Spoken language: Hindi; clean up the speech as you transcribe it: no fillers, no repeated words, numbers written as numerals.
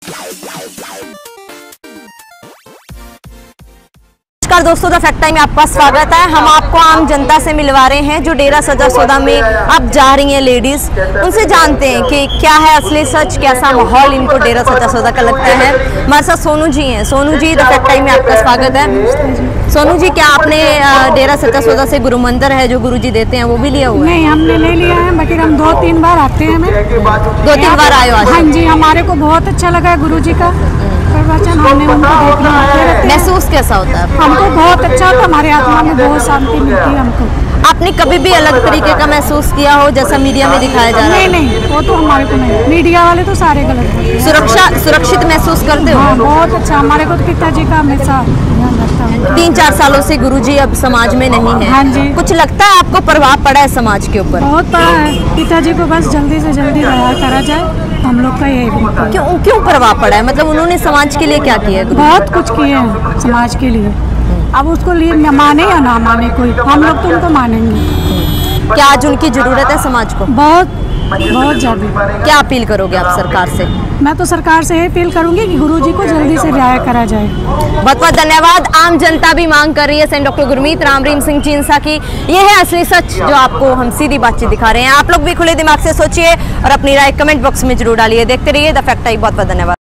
नमस्कार दोस्तों, द फैक्ट टाइम में आपका स्वागत है। हम आपको आम जनता से मिलवा रहे हैं जो डेरा सजा सौदा में अब जा रही हैं लेडीज। उनसे जानते हैं कि क्या है असली सच, कैसा माहौल इनको डेरा सजा सौदा का लगता है। हमारे साथ सोनू जी हैं। Sonu ji, the fact time में आपका स्वागत है। सोनू जी, क्या आपने डेरा सजा सौदा से गुरु मंदिर है जो गुरुजी देते हैं वो भी लिया हुआ है? नहीं, हमने ले लिया है, बाकी हम 2-3 बार आते हैं। 2-3 बार आए हो? हाँ जी, हमारे को बहुत अच्छा लगा है गुरुजी का प्रवचन। हमने उनको देखना महसूस कैसा होता है? हमको बहुत अच्छा होता है, हमारे आत्मा में बहुत शांति मिलती है हमको। आपने कभी भी अलग तरीके का महसूस किया हो जैसा मीडिया में दिखाया जा रहा है? नहीं, वो तो हमारे को नहीं। मीडिया वाले तो सारे गलत हैं। सुरक्षित महसूस करते हो? हाँ, बहुत अच्छा। हमारे को तो पिताजी का हमेशा ध्यान रखता है। 3-4 सालों से गुरुजी अब समाज में नहीं है। हाँ जी। कुछ लगता है आपको प्रभाव पड़ा है समाज के ऊपर? बहुत पड़ा है। पिताजी को बस जल्दी से जल्दी रिहा करा जाए, हम लोग का यही विनती है। क्यों प्रभाव पड़ा है? मतलब उन्होंने समाज के लिए क्या किया है? बहुत कुछ किए हैं समाज के लिए। अब उसको लिए माने या ना माने कोई, हम लोग तो उनको मानेंगे। क्या आज उनकी जरूरत है समाज को? बहुत ज्यादा। क्या अपील करोगे आप सरकार से? मैं तो सरकार से अपील करूंगी कि गुरुजी को जल्दी से रिहा करा जाए। बहुत बहुत धन्यवाद। आम जनता भी मांग कर रही है सेंट डॉक्टर गुरमीत राम रहीम सिंह चिंसा की। ये है असली सच जो आपको हम सीधी बातचीत दिखा रहे हैं। आप लोग भी खुले दिमाग से सोचिए और अपनी राय कमेंट बॉक्स में जरूर डालिए। देखते रहिए द फैक्ट टाइम। बहुत बहुत धन्यवाद।